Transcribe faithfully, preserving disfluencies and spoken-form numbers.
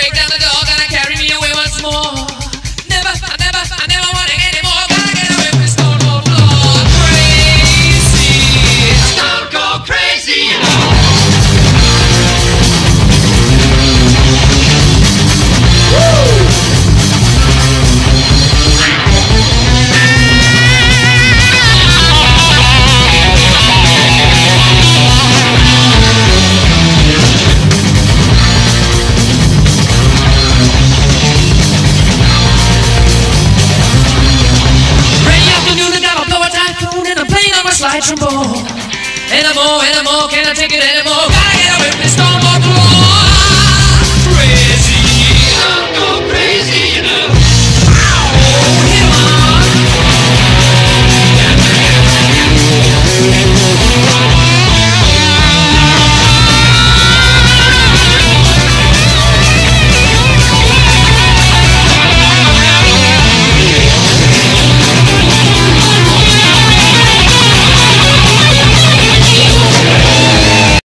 break down the door, gonna carry me away once more. Never, I never, I never want it anymore. Gotta get away from the stone cold floor. Crazy, stone cold crazy, you know. Slide trombone. Anymore, anymore, can't I take it anymore? Gotta get away from this storm.